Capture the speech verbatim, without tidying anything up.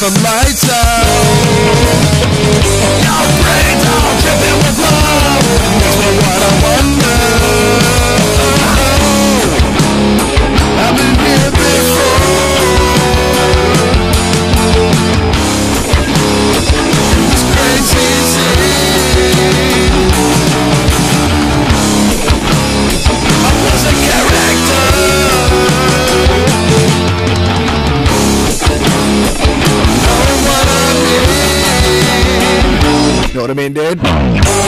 the lights out. Your brains all dripping with love. Makes me wanna wonder. I've been here before. This crazy scene. I was a character. Know what I mean? Know what I mean, dude?